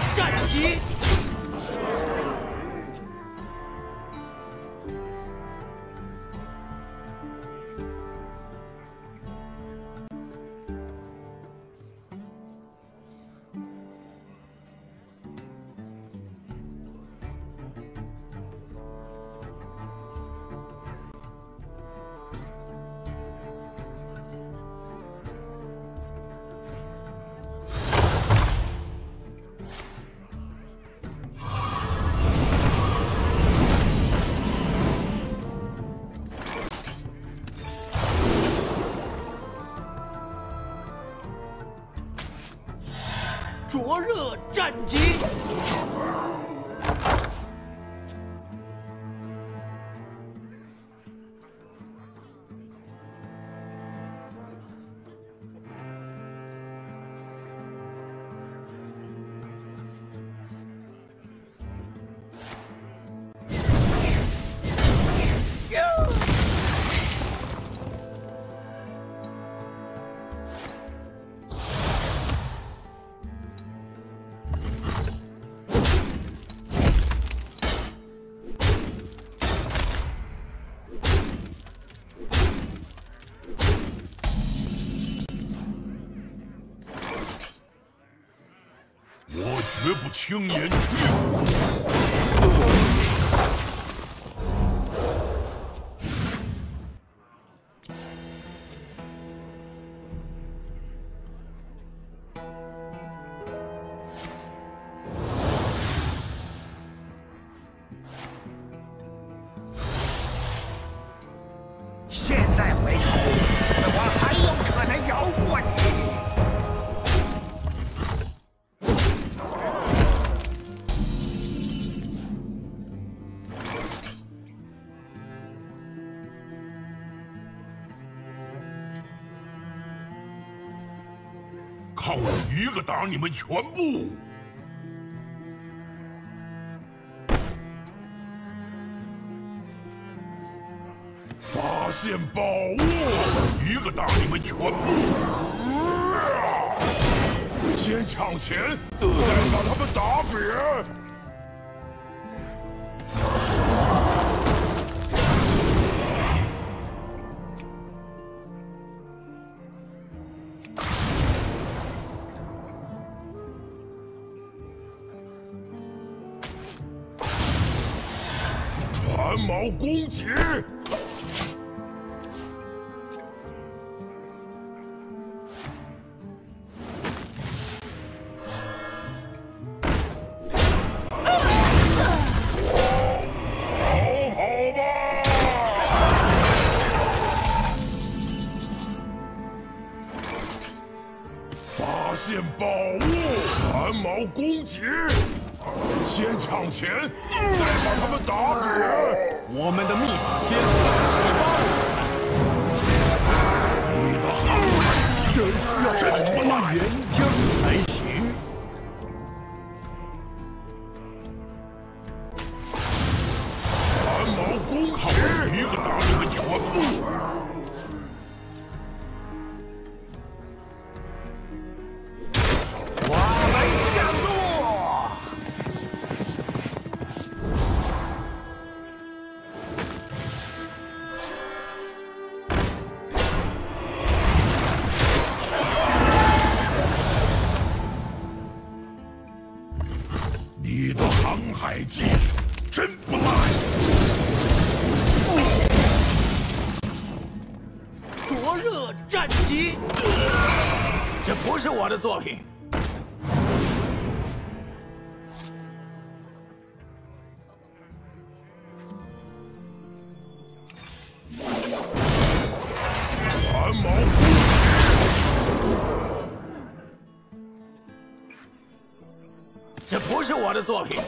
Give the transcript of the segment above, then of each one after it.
战机。 灼热战机。 我绝不轻言屈服。 现在回头，死亡还有可能饶过你。 看我一个打你们全部！发现宝物！一个打你们全部！先抢钱，再把他们打扁！ 船锚攻击！逃跑吧！发现宝物！船锚攻击！ 先抢钱，再把他们打扁。 我们的秘法天被启发了。 你的航海真需要这么大援疆才行。船锚攻击，一个打你们全部。 我们上路。 你的航海技术真不赖！ 灼热战机， 这不是我的作品。 船锚攻这不是我的作品。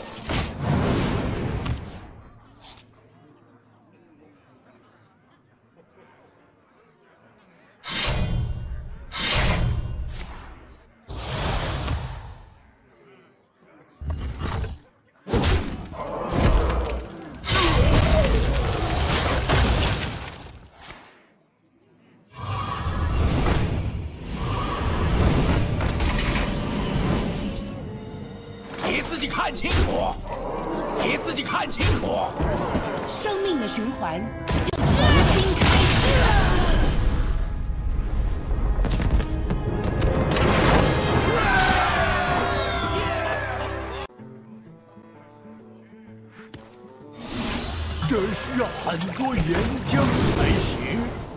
给自己看清楚！给自己看清楚！ 生命的循环又重新开始了。 这需要很多研究才行。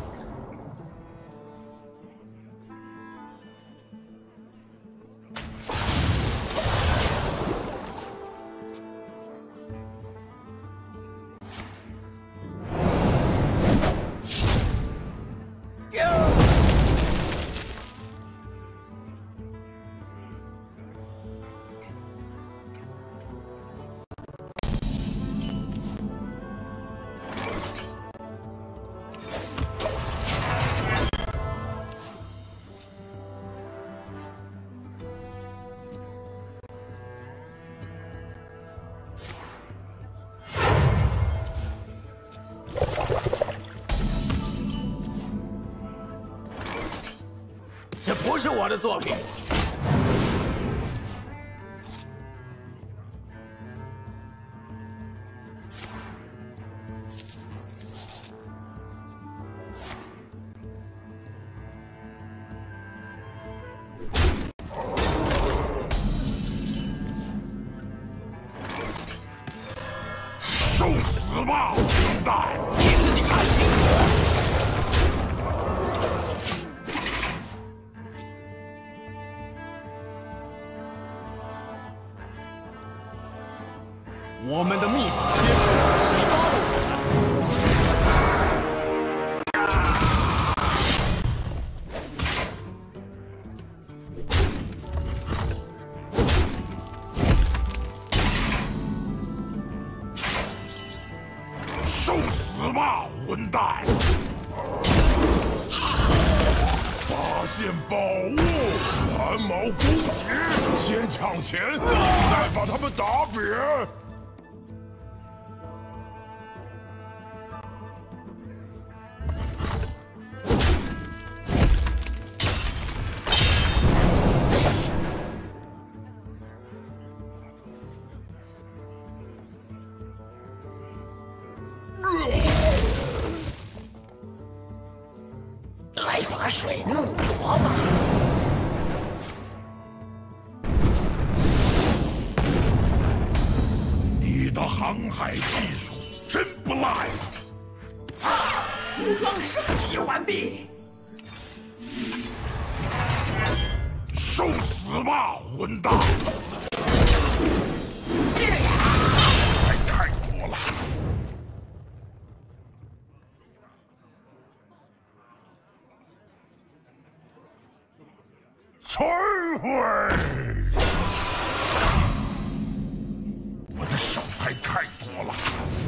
这不是我的作品。 受死吧，混蛋！ 给自己看清楚！ 我们的秘法天赋启发了我们。受死吧，混蛋！发现宝物，穿毛攻击，先抢钱，再把他们打扁。 来把水弄浊吧。 你的航海技术真不赖。 武装升级完毕。 受死吧，混蛋！太多了。摧毁！我的手牌太多了。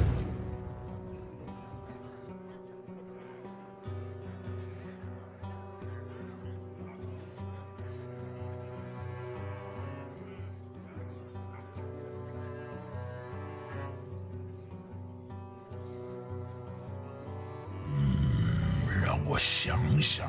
让我想想。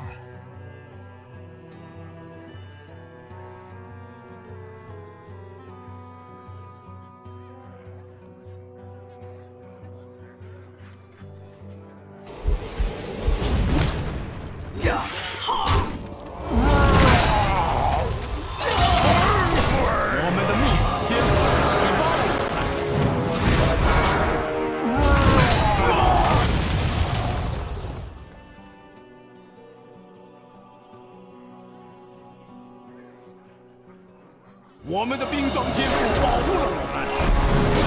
我们的冰霜天赋保护了我们。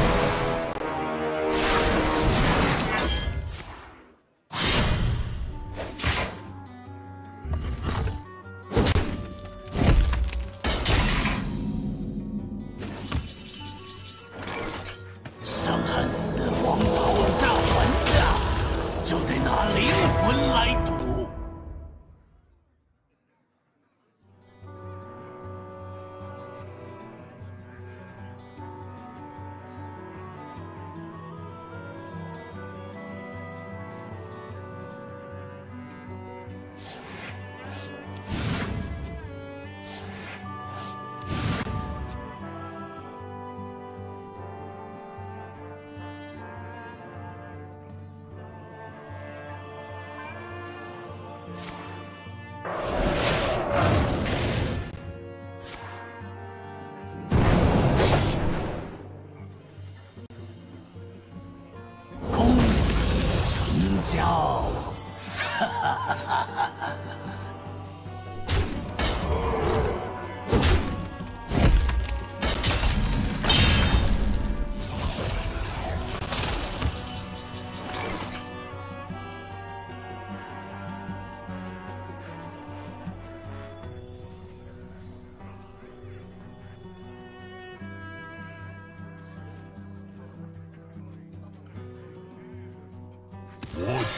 生和死亡讨价还价，就得拿灵魂来赌。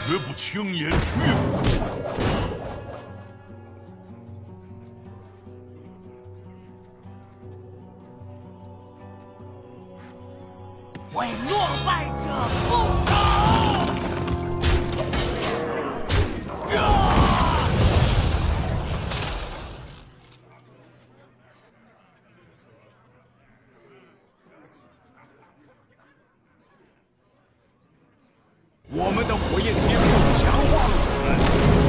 绝不轻言屈服。 为落败者复仇！ 我们的火焰天赋强化了我们。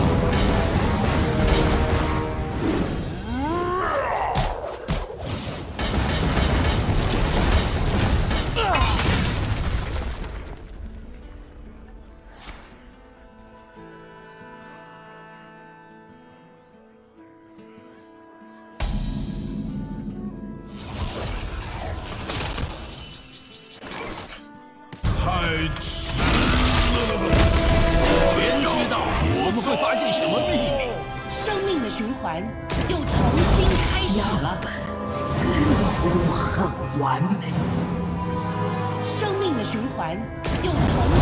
太迟了！ 天知道我们会发现什么秘密。 生命的循环又重新开始了。 似乎很完美。 生命的循环又重